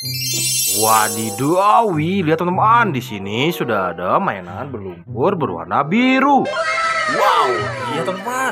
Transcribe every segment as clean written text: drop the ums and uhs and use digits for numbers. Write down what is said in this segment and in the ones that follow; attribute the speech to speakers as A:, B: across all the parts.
A: Wadidawi, lihat teman-teman, di sini sudah ada mainan berlumpur berwarna biru. Wow, lihat teman-teman.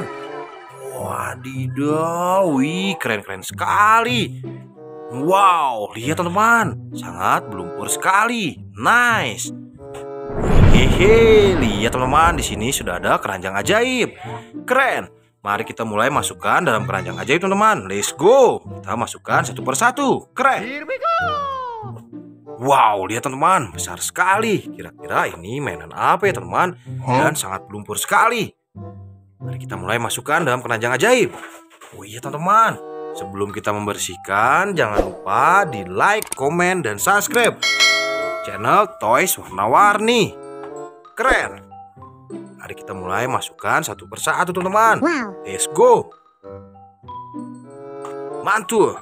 A: Wadidawi, keren-keren sekali. Wow, lihat teman-teman, sangat berlumpur sekali. Nice. Hehe, lihat teman-teman, di sini sudah ada keranjang ajaib. Keren. Mari kita mulai masukkan dalam keranjang ajaib teman-teman. Let's go. Kita masukkan satu persatu. Keren.
B: Here we go.
A: Wow, lihat teman-teman, besar sekali. Kira-kira ini mainan apa ya teman-teman? Dan sangat berlumpur sekali. Mari kita mulai masukkan dalam keranjang ajaib. Oh iya teman-teman, sebelum kita membersihkan, jangan lupa di like, komen, dan subscribe channel Toys Warna-Warni. Keren. Mari kita mulai masukkan satu persatu teman-teman. Let's go. Mantul.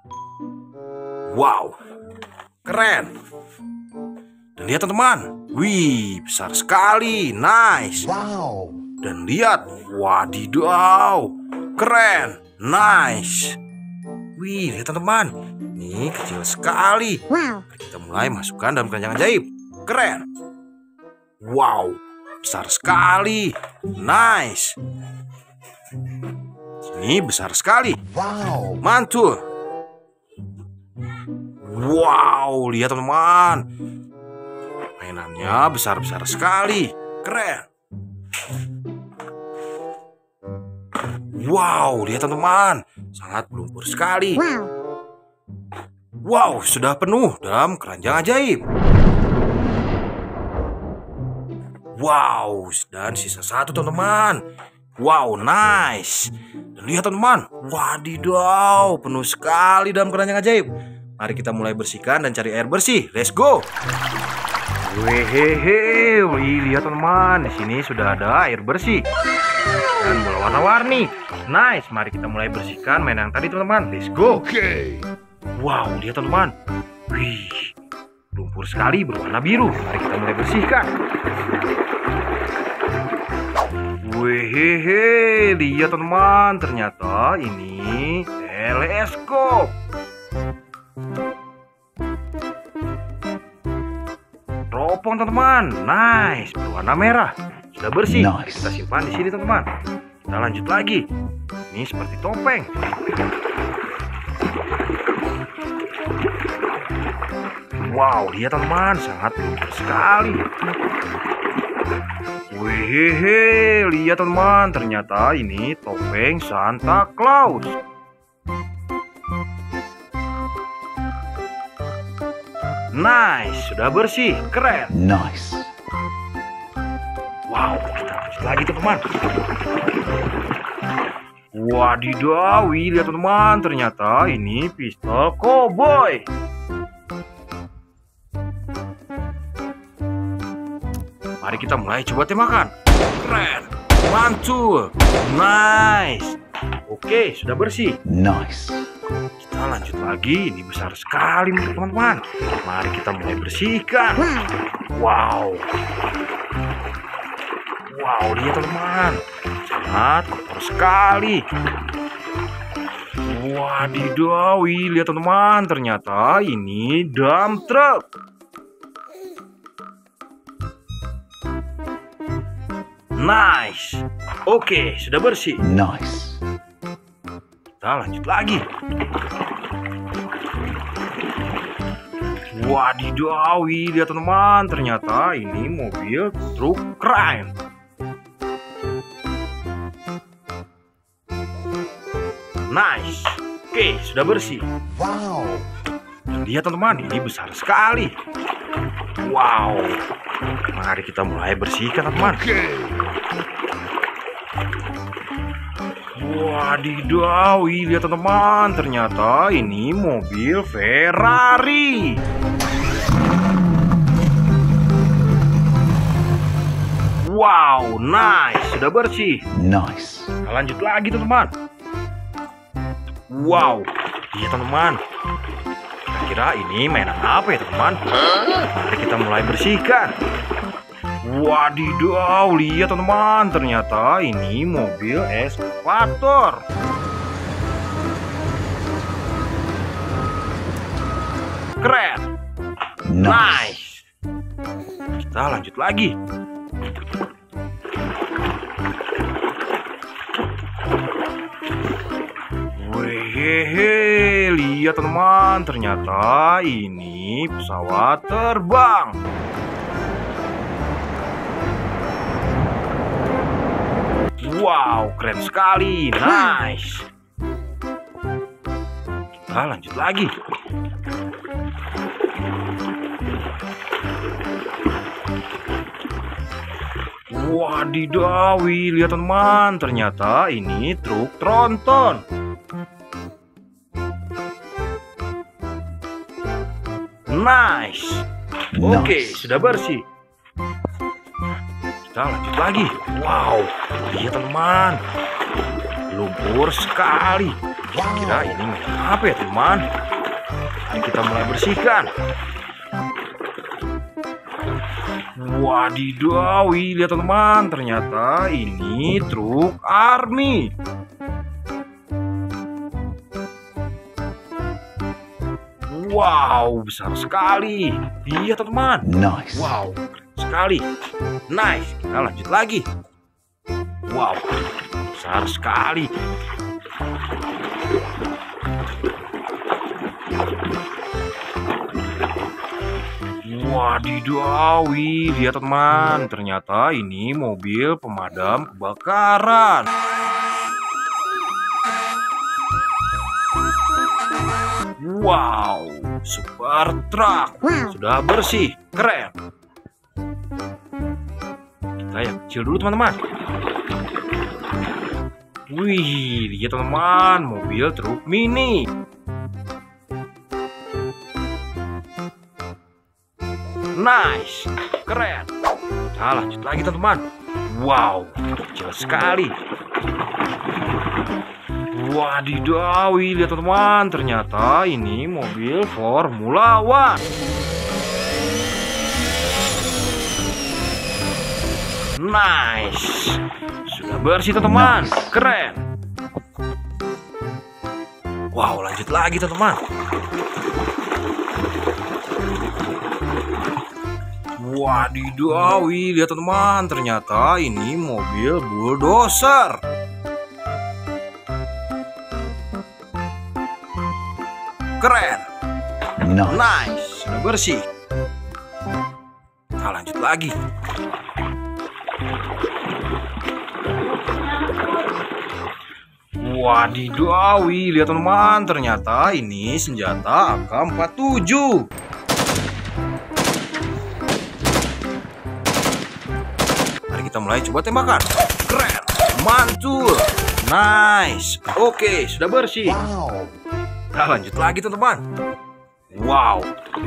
A: Wow, keren. Dan lihat teman-teman, wih, besar sekali. Nice.
B: Wow.
A: Dan lihat, wadidaw, keren. Nice. Wih, lihat teman-teman, ini kecil sekali. Mari kita mulai masukkan dalam keranjang ajaib. Keren. Wow, besar sekali. Nice. Ini besar sekali.
B: Wow.
A: Mantul. Wow, lihat teman-teman, mainannya besar-besar sekali. Keren. Wow, lihat teman-teman, sangat berlumpur sekali. Wow, sudah penuh dalam keranjang ajaib. Wow, dan sisa satu teman-teman. Wow, nice. Dan lihat teman-teman, wadidaw, penuh sekali dalam keranjang ajaib. Mari kita mulai bersihkan dan cari air bersih. Let's go. Wehehe, wih, lihat teman-teman, di sini sudah ada air bersih dan bola warna-warni. Nice, mari kita mulai bersihkan mainan yang tadi teman-teman. Let's go.
B: Okay.
A: Wow, lihat teman-teman, wih, lumpur sekali berwarna biru. Mari kita mulai bersihkan. Wehehe, lihat teman-teman, ternyata ini teleskop. Teropong teman-teman, nice, berwarna merah, sudah bersih.
B: Nice.
A: Kita simpan di sini teman-teman. Kita lanjut lagi. Ini seperti topeng. Wow, lihat teman-teman, sangat lumpur sekali. Wehehe, lihat teman-teman, ternyata ini topeng Santa Claus. Nice, sudah bersih, keren.
B: Nice.
A: Wow, kita lanjut lagi teman-teman. Wadidawi, lihat teman-teman, ternyata ini pistol cowboy. Mari kita mulai coba tembakan. Keren, mantul, nice. Oke, sudah bersih.
B: Nice.
A: Kita lanjut lagi, ini besar sekali teman-teman. Mari kita mulai bersihkan. Wow. Wow, lihat teman-teman, sangat kotor sekali. Wadidawi, lihat teman-teman, ternyata ini dump truck. Nice. Oke, sudah bersih.
B: Nice.
A: Kita lanjut lagi. Wadidawi, lihat teman-teman, ternyata ini mobil truk crime. Nice. Oke, sudah bersih.
B: Wow.
A: Dan lihat teman-teman, ini besar sekali. Wow. Mari kita mulai bersihkan teman-teman.
B: Okay.
A: Wadidawi, lihat teman-teman, ternyata ini mobil Ferrari. Wow, nice, sudah bersih.
B: Nice.
A: Kita lanjut lagi teman-teman. Wow, lihat teman-teman, kira-kira ini mainan apa ya teman-teman? Mari kita mulai bersihkan. Wadidaw, lihat teman-teman, ternyata ini mobil eskavator. Keren. Nice. Kita lanjut lagi. Wehehe, lihat teman-teman, ternyata ini pesawat terbang. Wow, keren sekali. Nice. Kita lanjut lagi. Wadidawi, lihat teman, ternyata ini truk tronton. Nice. Oke, sudah bersih. Kita lanjut lagi. Wow, lihat teman, lumpur sekali. Kira-kira ini apa ya teman? Mari kita mulai bersihkan. Wadidawi, lihat teman, ternyata ini truk army. Wow, besar sekali. Lihat teman.
B: Nice.
A: Wow, keren sekali. Nice. Kita lanjut lagi. Wow, besar sekali. Wadidawi, lihat teman, ternyata ini mobil pemadam kebakaran. Wow, super truck. Sudah bersih, keren. Kita yang kecil dulu teman-teman. Wih, lihat teman-teman, mobil truk mini. Nice, keren. Kita lanjut lagi teman-teman. Wow, kecil sekali. Wadidawi, lihat teman-teman, ternyata ini mobil Formula One. Nice. Sudah bersih teman-teman, keren. Wow, lanjut lagi teman-teman. Wadidawi, lihat teman-teman, ternyata ini mobil bulldozer. Keren. Nice, sudah bersih. Kita lanjut lagi. Wadidawi, lihat teman-teman, ternyata ini senjata AK-47. Mari kita mulai coba tembakan. Keren, mantul. Nice. Oke, sudah bersih.
B: Wow.
A: Kita lanjut lagi teman-teman. Wow.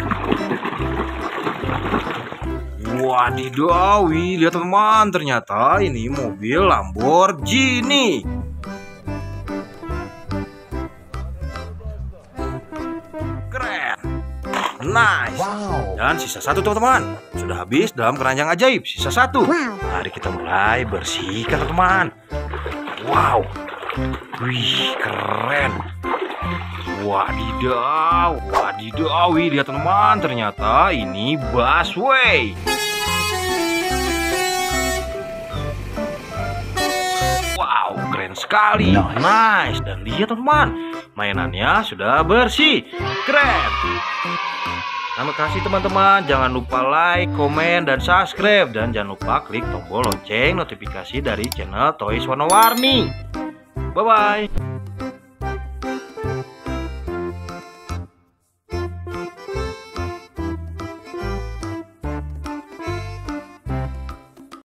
A: Wadidawi, lihat teman-teman, ternyata ini mobil Lamborghini. Keren. Nice.
B: Wow.
A: Dan sisa satu teman-teman. Sudah habis dalam keranjang ajaib. Sisa satu. Mari kita mulai bersihkan teman-teman. Wow. Wih, keren. Wadidaw, wadidawi, lihat teman-teman, ternyata ini busway. Wow, keren sekali. Nice. Dan lihat teman-teman, mainannya sudah bersih. Keren. Terima kasih teman-teman. Jangan lupa like, komen, dan subscribe. Dan jangan lupa klik tombol lonceng notifikasi dari channel Toys Warna-Warni. Bye-bye.